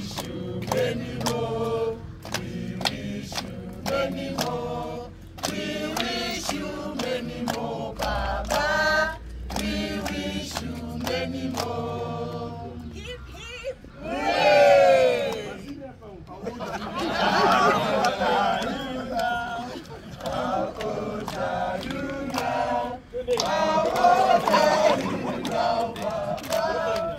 wish you many more. We wish you many more. We wish you many more, Baba. We wish you many more. Hip, hip. Hooray! How old are you now? How old are you now, Baba?